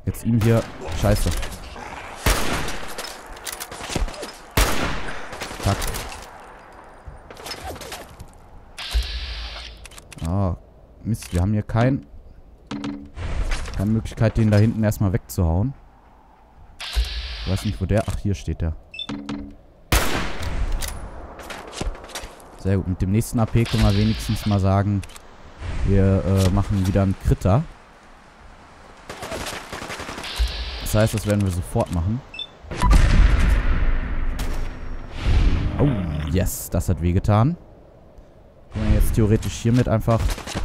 Jetzt ihm hier... Scheiße. Zack. Ah, Mist. Wir haben hier keine Möglichkeit, den da hinten erstmal wegzuhauen. Ich weiß nicht, wo der... Ach, hier steht der. Sehr gut. Mit dem nächsten AP können wir wenigstens mal sagen, wir machen wieder einen Kritter. Das heißt, das werden wir sofort machen. Oh, yes. Das hat wehgetan. Können wir jetzt theoretisch hiermit einfach...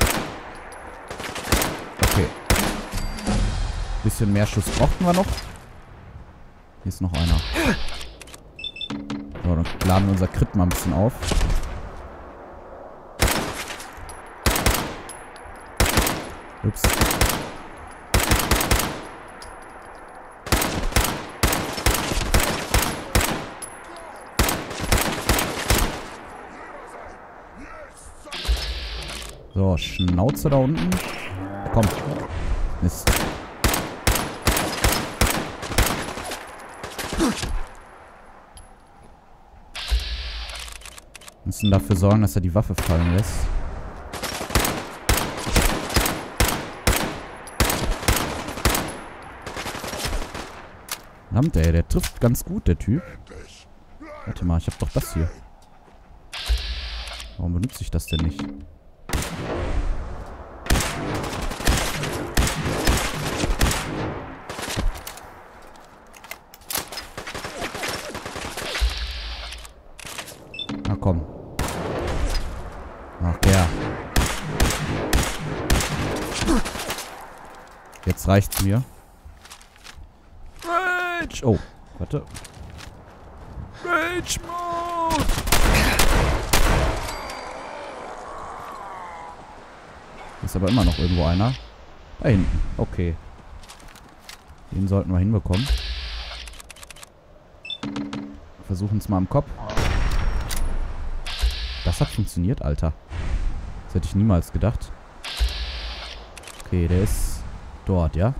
Okay. Ein bisschen mehr Schuss brauchten wir noch. Hier ist noch einer. So, dann laden wir unser Crit mal ein bisschen auf. Ups. So, Schnauze da unten. Komm. Mist. Müssen dafür sorgen, dass er die Waffe fallen lässt. Verdammt, ey, der trifft ganz gut, der Typ. Warte mal, ich hab doch das hier. Warum benutze ich das denn nicht? Na komm. Ach, der. Jetzt reicht's mir. Rage! Oh, warte. Rage Mode! Ist aber immer noch irgendwo einer. Da hinten. Okay. Den sollten wir hinbekommen. Versuchen es mal am Kopf. Das hat funktioniert, Alter. Das hätte ich niemals gedacht. Okay, der ist dort, ja?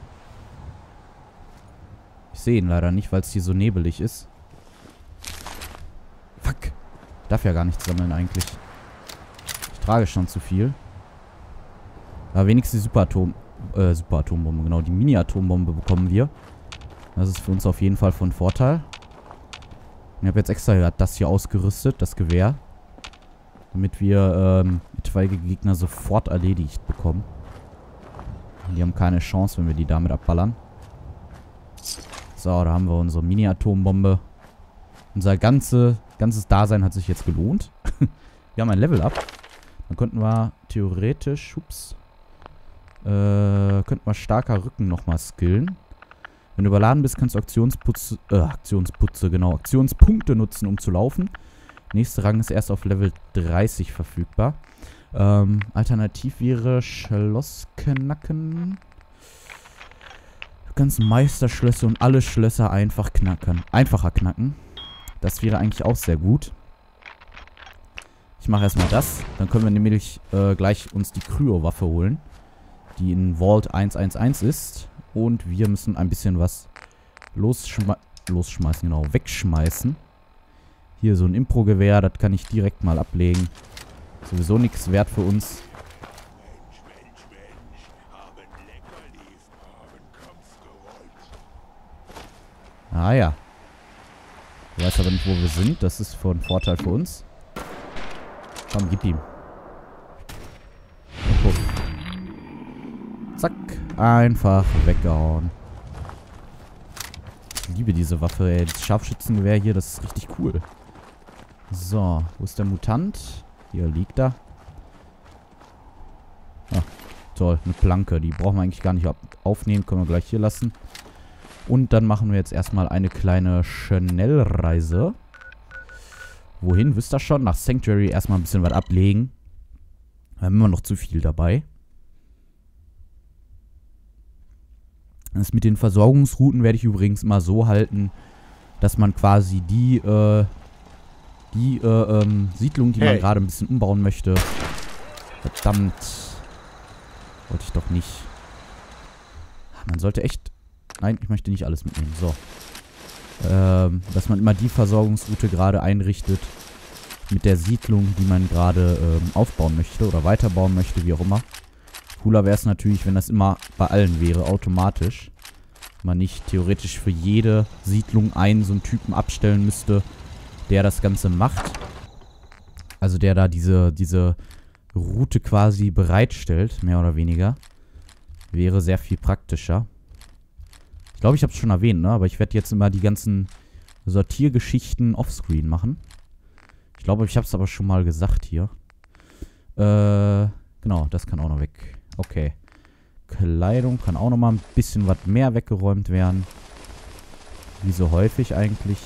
Ich sehe ihn leider nicht, weil es hier so nebelig ist. Fuck. Ich darf ja gar nichts sammeln eigentlich. Ich trage schon zu viel. Aber wenigstens die Super-Atombombe, genau. Die Mini-Atombombe bekommen wir. Das ist für uns auf jeden Fall von Vorteil. Ich habe jetzt extra das hier ausgerüstet, das Gewehr. Damit wir etwaige Gegner sofort erledigt bekommen. Die haben keine Chance, wenn wir die damit abballern. So, da haben wir unsere Mini-Atombombe. Unser ganzes Dasein hat sich jetzt gelohnt. Wir haben ein Level-Up. Dann könnten wir theoretisch, könnten wir starker Rücken nochmal skillen. Wenn du überladen bist, kannst du Aktionspunkte nutzen, um zu laufen. Nächster Rang ist erst auf Level 30 verfügbar. Alternativ wäre Schlossknacken. Du kannst Meisterschlösser und alle Schlösser einfacher knacken. Das wäre eigentlich auch sehr gut. Ich mache erstmal das. Dann können wir nämlich gleich uns die Kryo-Waffe holen. Die in Vault 111 ist. Und wir müssen ein bisschen was losschmeißen, genau, wegschmeißen. Hier so ein Impro-Gewehr, das kann ich direkt mal ablegen. Sowieso nichts wert für uns. Ah ja. Ich weiß aber nicht, wo wir sind. Das ist von Vorteil für uns. Komm, gib ihm. Und zack. Einfach weggehauen. Ich liebe diese Waffe, ey. Das Scharfschützengewehr hier, das ist richtig cool. So, wo ist der Mutant? Hier liegt er. Ah, toll, eine Planke. Die brauchen wir eigentlich gar nicht aufnehmen. Können wir gleich hier lassen. Und dann machen wir jetzt erstmal eine kleine Schnellreise. Wohin? Wisst ihr schon? Nach Sanctuary erstmal ein bisschen was ablegen. Wir haben immer noch zu viel dabei. Das mit den Versorgungsrouten werde ich übrigens immer so halten, dass man quasi die Siedlung, die man gerade ein bisschen umbauen möchte. Verdammt. Wollte ich doch nicht. Man sollte echt... Nein, ich möchte nicht alles mitnehmen. So. Dass man immer die Versorgungsroute gerade einrichtet mit der Siedlung, die man gerade aufbauen möchte oder weiterbauen möchte, wie auch immer. Cooler wäre es natürlich, wenn das immer bei allen wäre, automatisch. Man nicht theoretisch für jede Siedlung einen so einen Typen abstellen müsste, der das Ganze macht. Also der da diese Route quasi bereitstellt, mehr oder weniger. Wäre sehr viel praktischer. Ich glaube, ich habe es schon erwähnt, ne? Aber ich werde jetzt immer die ganzen Sortiergeschichten offscreen machen. Ich glaube, ich habe es aber schon mal gesagt hier. Genau, das kann auch noch weg. Okay. Kleidung kann auch noch mal ein bisschen was mehr weggeräumt werden. Wie so häufig eigentlich.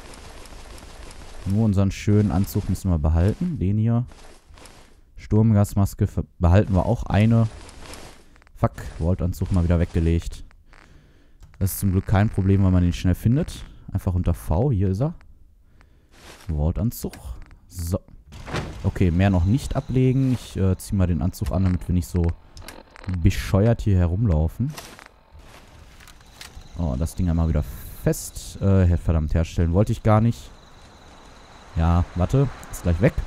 Nur unseren schönen Anzug müssen wir behalten. Den hier. Sturmgasmaske behalten wir auch eine. Fuck, Vault-Anzug mal wieder weggelegt. Das ist zum Glück kein Problem, weil man ihn schnell findet. Einfach unter V, hier ist er. Vault-Anzug. So. Okay, mehr noch nicht ablegen. Ich ziehe mal den Anzug an, damit wir nicht so bescheuert hier herumlaufen. Oh, das Ding einmal wieder fest. Verdammt, herstellen wollte ich gar nicht. Ja, warte. Ist gleich weg.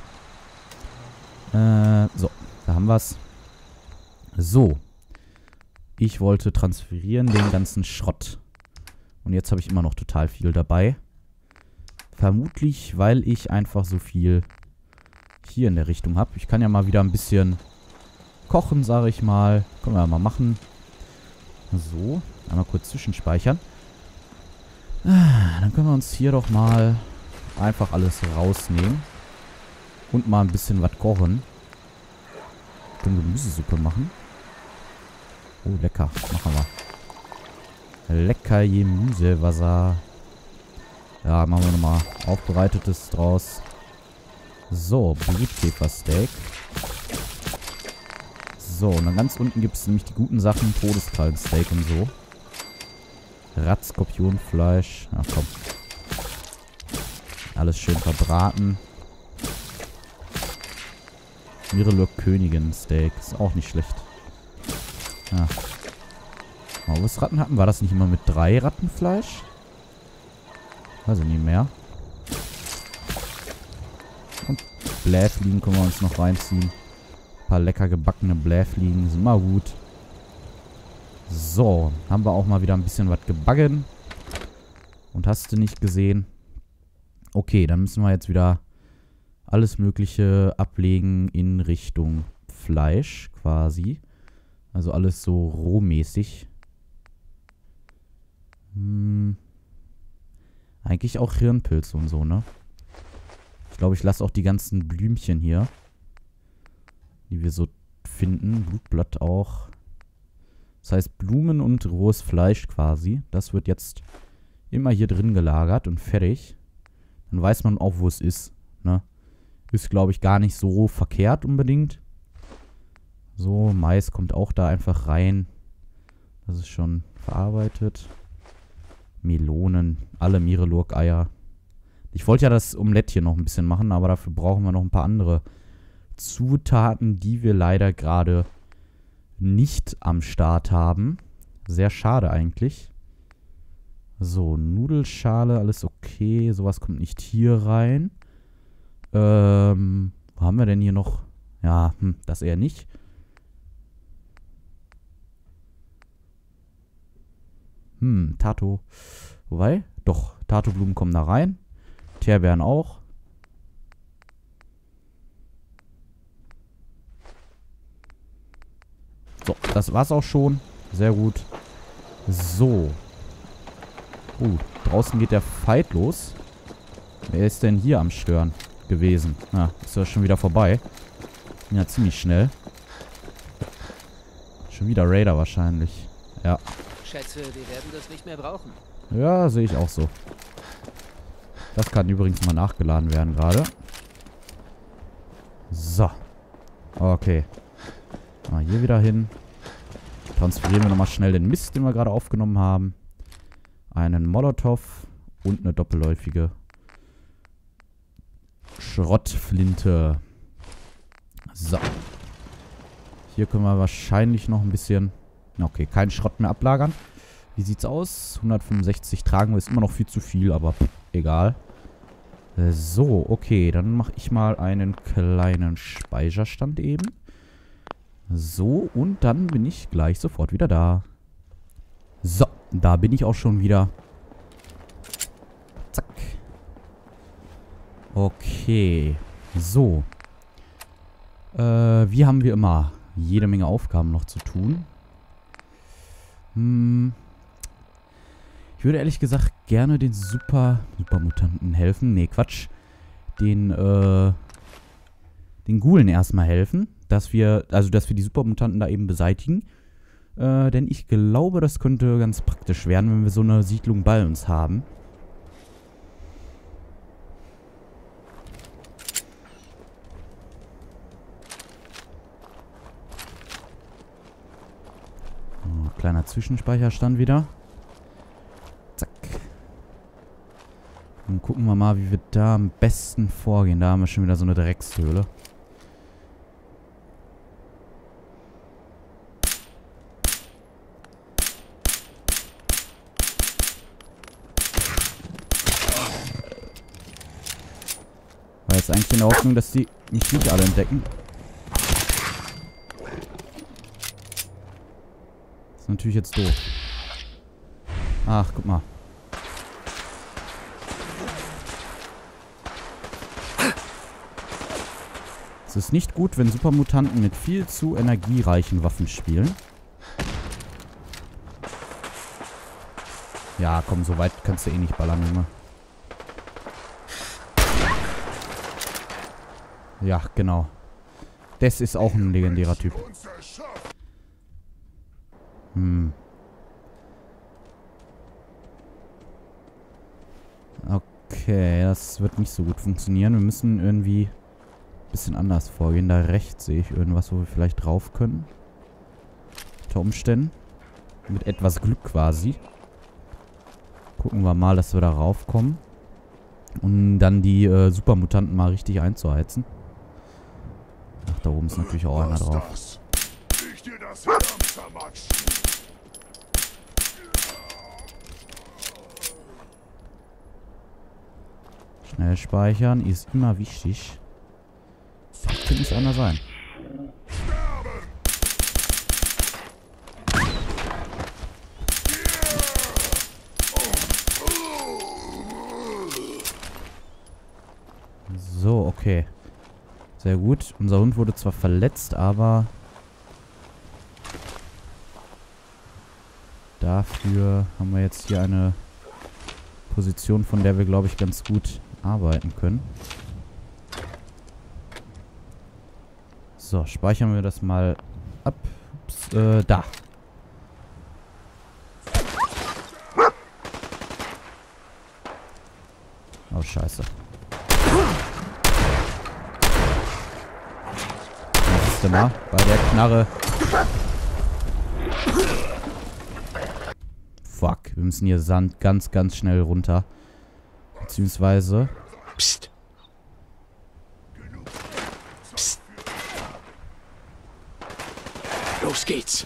So, da haben wir es. So. Ich wollte transferieren den ganzen Schrott. Und jetzt habe ich immer noch total viel dabei. Vermutlich, weil ich einfach so viel hier in der Richtung habe. Ich kann ja mal wieder ein bisschen kochen, sage ich mal. Können wir ja mal machen. So, einmal kurz zwischenspeichern. Dann können wir uns hier doch mal einfach alles rausnehmen. Und mal ein bisschen was kochen. Können Gemüsesuppe machen. Oh, lecker. Machen wir. Lecker Gemüsewasser. Ja, machen wir nochmal Aufbereitetes draus. So, Blutkäfersteak. So, und dann ganz unten gibt es nämlich die guten Sachen. Todeskrallensteak und so. Radskorpionfleisch. Ach komm. Alles schön verbraten. Mirelurk Königin Steak. Ist auch nicht schlecht. Ja. Oh, was Ratten hatten? War das nicht immer mit 3 Rattenfleisch? Weiß ich nicht mehr. Und Blähfliegen können wir uns noch reinziehen. Ein paar lecker gebackene Blähfliegen sind mal gut. So, haben wir auch mal wieder ein bisschen was gebacken. Und hast du nicht gesehen? Okay, dann müssen wir jetzt wieder alles Mögliche ablegen in Richtung Fleisch quasi. Also alles so rohmäßig. Eigentlich auch Hirnpilze und so, ne? Ich glaube, ich lasse auch die ganzen Blümchen hier, die wir so finden. Blutblatt auch. Das heißt Blumen und rohes Fleisch quasi. Das wird jetzt immer hier drin gelagert und fertig. Dann weiß man auch, wo es ist, ne? Ist, glaube ich, gar nicht so verkehrt unbedingt. So, Mais kommt auch da einfach rein. Das ist schon verarbeitet. Melonen, alle Mirelurk-Eier. Ich wollte ja das Omelett hier noch ein bisschen machen, aber dafür brauchen wir noch ein paar andere Zutaten, die wir leider gerade nicht am Start haben. Sehr schade eigentlich. So, Nudelschale, alles okay. Sowas kommt nicht hier rein. Wo haben wir denn hier noch? Ja, das eher nicht. Tato. Wobei, doch, Tato-Blumen kommen da rein. Teerbeeren auch. So, das war's auch schon. Sehr gut. So. Draußen geht der Fight los. Wer ist denn hier am Stören gewesen? Na, ist ja schon wieder vorbei. Ja, ziemlich schnell. Schon wieder Raider wahrscheinlich. Ja. Schätze, wir werden das nicht mehr brauchen. Ja, sehe ich auch so. Das kann übrigens mal nachgeladen werden gerade. So. Okay. Mal hier wieder hin. Transferieren wir nochmal schnell den Mist, den wir gerade aufgenommen haben. Einen Molotow und eine doppelläufige Schrottflinte. So. Hier können wir wahrscheinlich noch ein bisschen... Okay, keinen Schrott mehr ablagern. Wie sieht's aus? 165 tragen wir, ist immer noch viel zu viel, aber egal. So, okay, dann mache ich mal einen kleinen Speicherstand eben. So, und dann bin ich gleich sofort wieder da. So, da bin ich auch schon wieder. Zack. Okay, so. Wie haben wir immer jede Menge Aufgaben noch zu tun. Ich würde ehrlich gesagt gerne den Supermutanten helfen. Nee, Quatsch. Den Ghoulen erstmal helfen. Dass wir die Supermutanten da eben beseitigen. Denn ich glaube, das könnte ganz praktisch werden, wenn wir so eine Siedlung bei uns haben. Oh, kleiner Zwischenspeicherstand wieder. Zack. Dann gucken wir mal, wie wir da am besten vorgehen. Da haben wir schon wieder so eine Dreckshöhle. War jetzt eigentlich in der Hoffnung, dass die mich nicht alle entdecken. Ist natürlich jetzt doof. Ach, guck mal. Es ist nicht gut, wenn Supermutanten mit viel zu energiereichen Waffen spielen. Ja, komm, so weit kannst du eh nicht ballern, Junge. Ja, genau. Das ist auch ein legendärer Typ. Okay, das wird nicht so gut funktionieren. Wir müssen irgendwie ein bisschen anders vorgehen. Da rechts sehe ich irgendwas, wo wir vielleicht drauf können. Unter Umständen. Mit etwas Glück quasi. Gucken wir mal, dass wir da raufkommen. Um dann die Supermutanten mal richtig einzuheizen. Ach, da oben ist natürlich auch einer drauf. Schnell speichern ist immer wichtig. Das könnte nicht einer sein. So, okay. Sehr gut. Unser Hund wurde zwar verletzt, aber dafür haben wir jetzt hier eine Position, von der wir, glaube ich, ganz gut arbeiten können. So, speichern wir das mal ab. Ups, da. Oh, scheiße. Mal bei der Knarre. Fuck, wir müssen hier Sand ganz, ganz schnell runter. Beziehungsweise... Psst. Psst. Los geht's.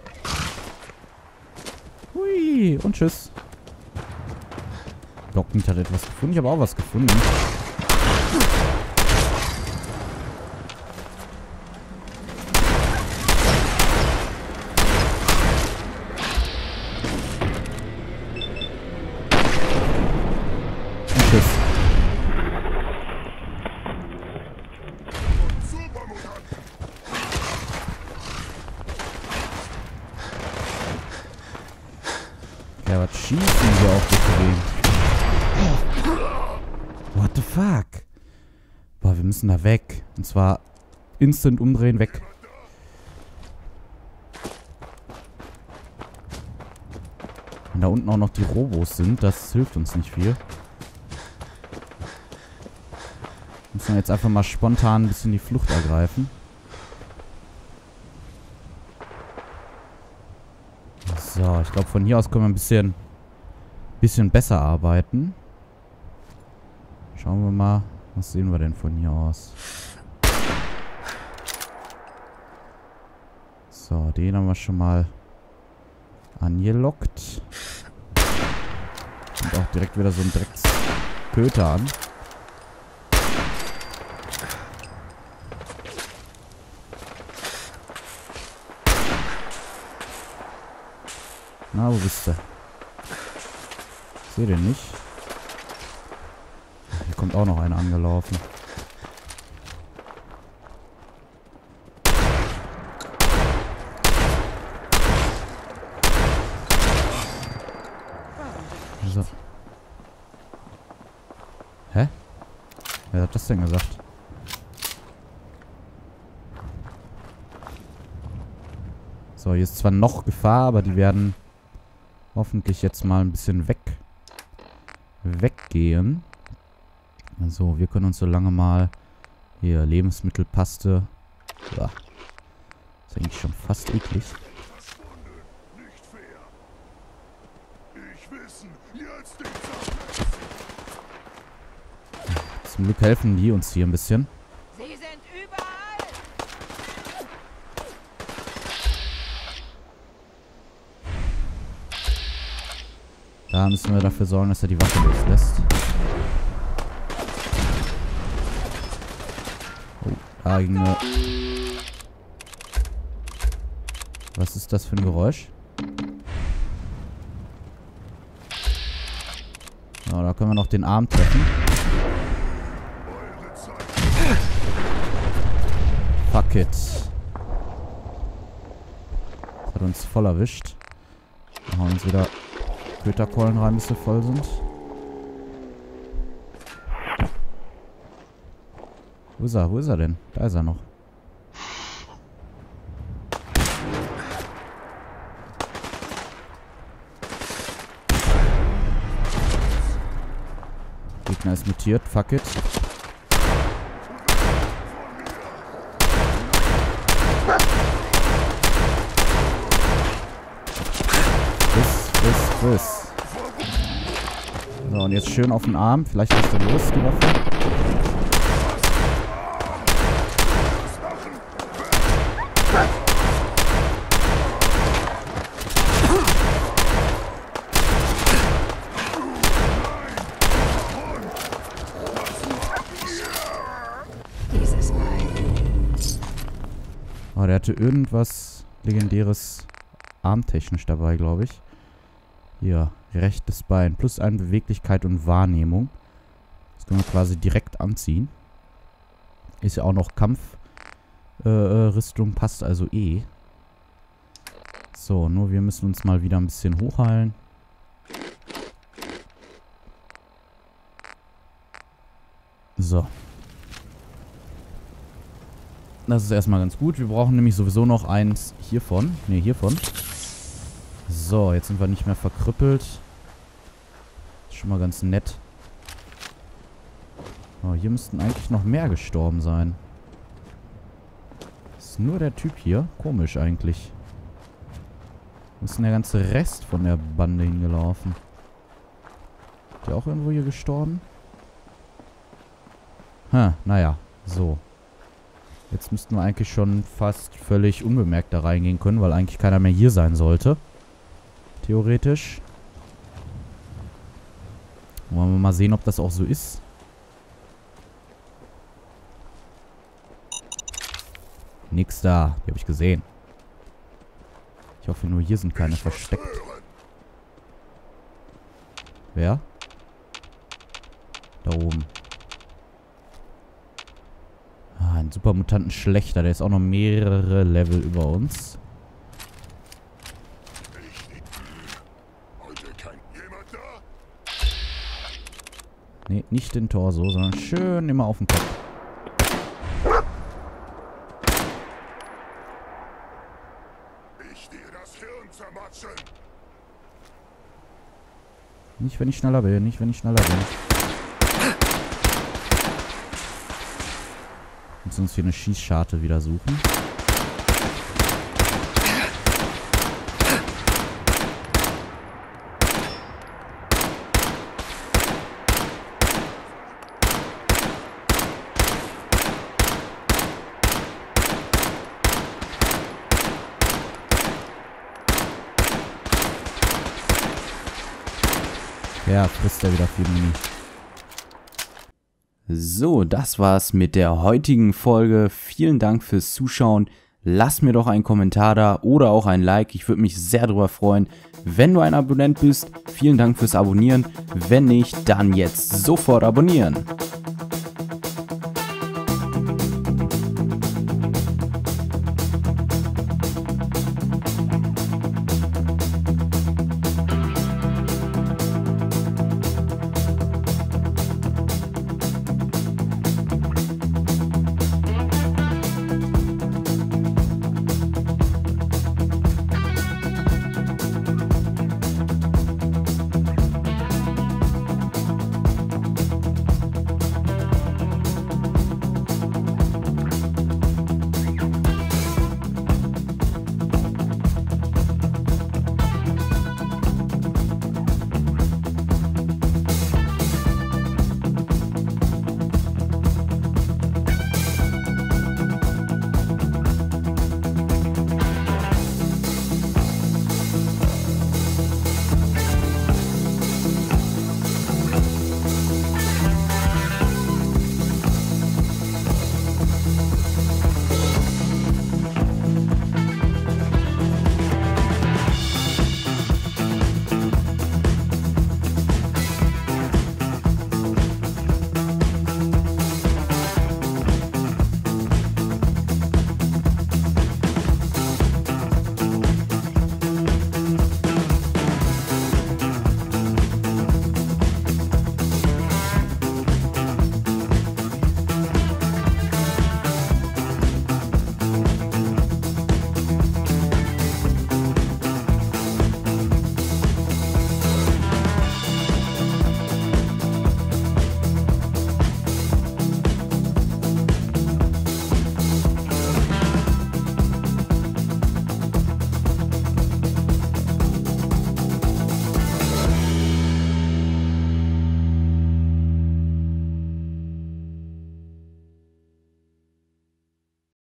Hui, und tschüss. Lockmeat hat etwas gefunden. Ich habe auch was gefunden. Ja, was schießen wir auf das Ding? What the fuck? Boah, wir müssen da weg. Und zwar instant umdrehen, weg. Wenn da unten auch noch die Robos sind, das hilft uns nicht viel. Müssen wir jetzt einfach mal spontan ein bisschen die Flucht ergreifen. So, ich glaube, von hier aus können wir ein bisschen besser arbeiten. Schauen wir mal, was sehen wir denn von hier aus? So, den haben wir schon mal Angelockt. Und auch direkt wieder so ein Drecksköter an. Na, wo bist du? Ich sehe den nicht. Hier kommt auch noch einer angelaufen. So. Hä? Wer hat das denn gesagt? So, hier ist zwar noch Gefahr, aber die werden hoffentlich jetzt mal ein bisschen weggehen. Also, wir können uns so lange mal hier Lebensmittelpaste. Uah. Ist eigentlich schon fast eklig. Zum Glück helfen die uns hier ein bisschen. Sie sind überall! Da müssen wir dafür sorgen, dass er die Waffe loslässt. Oh, da ging eine... Was ist das für ein Geräusch? Ja, da können wir noch den Arm treffen. Fuck it. Das hat uns voll erwischt. Wir hauen uns wieder Köterkeulen rein, bis wir voll sind. Wo ist er? Wo ist er denn? Da ist er noch. Gegner ist mutiert. Fuck it. Friss. So, und jetzt schön auf den Arm. Vielleicht ist er los, die Waffe. Oh, der hatte irgendwas Legendäres armtechnisch dabei, glaube ich. Hier, rechtes Bein. Plus 1 Beweglichkeit und Wahrnehmung. Das können wir quasi direkt anziehen. Ist ja auch noch Kampfrüstung, passt also eh. So, nur wir müssen uns mal wieder ein bisschen hochheilen. So. Das ist erstmal ganz gut. Wir brauchen nämlich sowieso noch eins hiervon. Ne, hiervon. So, jetzt sind wir nicht mehr verkrüppelt. Ist schon mal ganz nett. Oh, hier müssten eigentlich noch mehr gestorben sein. Ist nur der Typ hier. Komisch eigentlich. Wo ist denn der ganze Rest von der Bande hingelaufen? Ist der auch irgendwo hier gestorben? Naja. So. Jetzt müssten wir eigentlich schon fast völlig unbemerkt da reingehen können, weil eigentlich keiner mehr hier sein sollte. Theoretisch. Wollen wir mal sehen, ob das auch so ist. Nix da. Die habe ich gesehen. Ich hoffe nur, hier sind keine versteckt. Wer? Da oben. Ah, ein Supermutanten schlechter. Der ist auch noch mehrere Level über uns. Nee, nicht den Torso, sondern schön immer auf den Kopf. Nicht, wenn ich schneller bin, nicht, wenn ich schneller bin. Müssen uns hier eine Schießscharte wieder suchen. Ja, frisst er wieder viel Muni. So, das war's mit der heutigen Folge. Vielen Dank fürs Zuschauen. Lass mir doch einen Kommentar da oder auch ein Like. Ich würde mich sehr darüber freuen. Wenn du ein Abonnent bist, vielen Dank fürs Abonnieren. Wenn nicht, dann jetzt sofort abonnieren.